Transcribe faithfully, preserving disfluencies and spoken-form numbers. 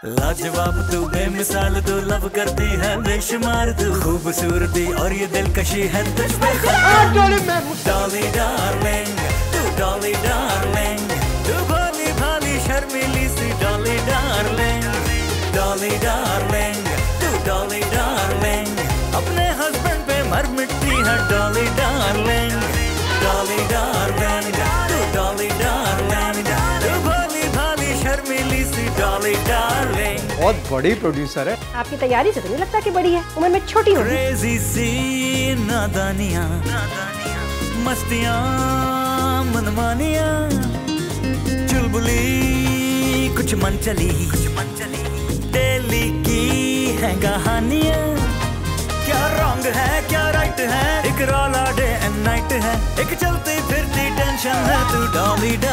लाजवाब तू बेमिसाल तू लव करती है बेशुमार तू खूबसूरती और ये दिलकशी है तुझ पे डॉली डार्लिंग तू डॉली डार्लिंग तू भोली भाली शर्मीली सी डॉली डार्लिंग डॉली डार्लिंग तू डॉली डार्लिंग अपने हस्बैंड पे मर मिटती है डॉली डार्लिंग डॉली डार्लिंग तू डॉली डार्लिंग तू भोली भाली शर्मीली सी डॉली डार्लिंग। बहुत बड़ी प्रोड्यूसर है। आपकी तैयारी से तो नहीं लगता कि बड़ी है, उम्र में छोटी होगी। क्रेजी सी नादानियां मस्तियां मनमानियां चुलबुली कुछ मन चली डेली की है कहानियां। क्या रॉन्ग है क्या राइट है, एक रौला डे एंड नाइट है, एक चलती फिरती टेंशन है तू डॉली